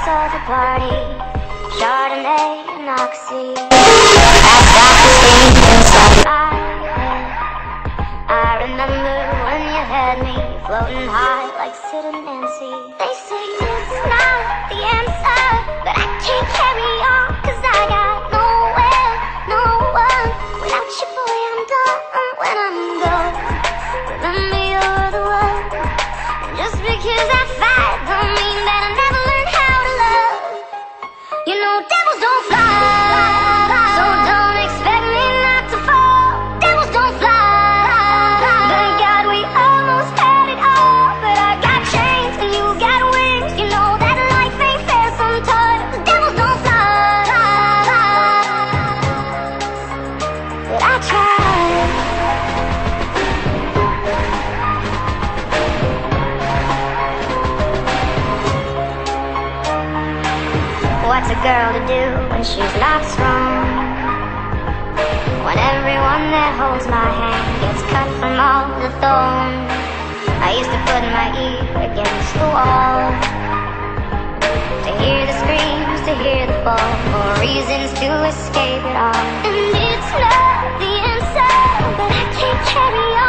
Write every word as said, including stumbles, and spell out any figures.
of the party, Chardonnay and Oxy. I, I remember when you had me floating high like Sid and Nancy. They say it's not the answer, but I can't carry on, cause I got nowhere, no one. Without you, boy, I'm done when I'm gone. Remember you're the one, and just because I fight don't mean that I never learned how to love. You know devils don't fly, so don't expect me not to fall. Devils don't fly, but God, we almost had it all. But I got chains and you got wings. You know that life ain't fair sometimes. Devils don't fly, but I tried. What's a girl to do when she's not strong? When everyone that holds my hand gets cut from all the thorns. I used to put my ear against the wall, to hear the screams, to hear the fall, more reasons to escape it all. And it's not the answer, but I can't carry on.